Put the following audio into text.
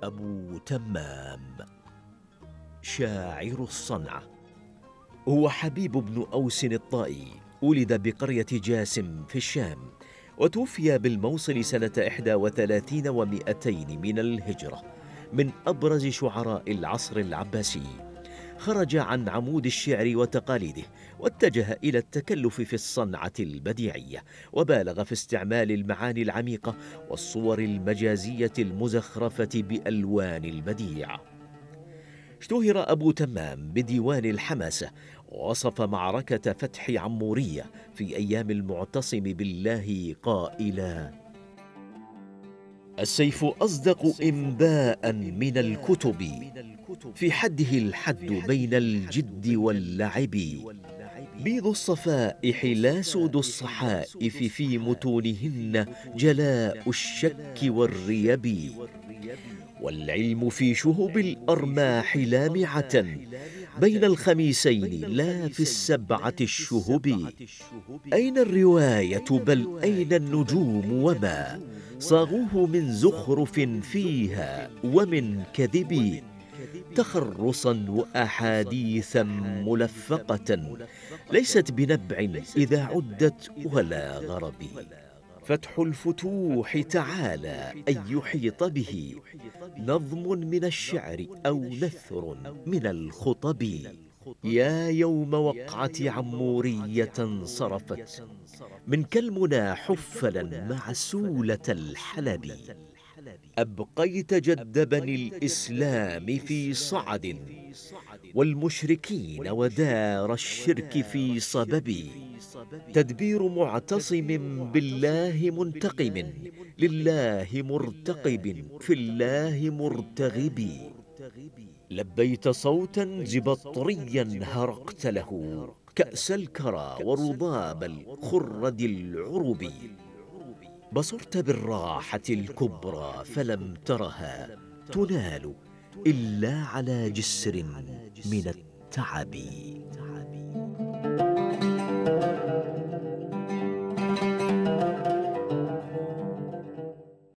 أبو تمام شاعر الصنعة. هو حبيب بن أوس الطائي، ولد بقرية جاسم في الشام، وتوفي بالموصل سنة 31 و200 من الهجرة. من أبرز شعراء العصر العباسي، خرج عن عمود الشعر وتقاليده، واتجه إلى التكلف في الصنعة البديعية، وبالغ في استعمال المعاني العميقة والصور المجازية المزخرفة بألوان البديع. اشتهر أبو تمام بديوان الحماسة، ووصف معركة فتح عمورية في أيام المعتصم بالله قائلا: السيف أصدق إنباء من الكتب، في حده الحد بين الجد واللعب، بيض الصفائح لا سود الصحائف، في متونهن جلاء الشك والريب، والعلم في شهب الأرماح لامعة، بين الخميسين لا في السبعة الشهب. أين الرواية بل أين النجوم، وما صاغوه من زخرف فيها ومن كذب، تخرصا وأحاديثا ملفقة، ليست بنبع إذا عدت ولا غرب. فتح الفتوح تعالى أن يحيط به نظم من الشعر أو نثر من الخطب. يا يوم وقعة عمورية انصرفت، من كالمنى حفلا مع سولة الحلب، أبقيت جد بني الإسلام في صعد، والمشركين ودار الشرك في صبب، تدبير معتصم بالله منتقم، لله مرتقب في الله مرتغب. لبيت صوتا زبطريا هرقت له كأس الكرى ورضاب الخرد العرب، بصرت بالراحة الكبرى فلم ترها تنال إلا على جسر من التعب.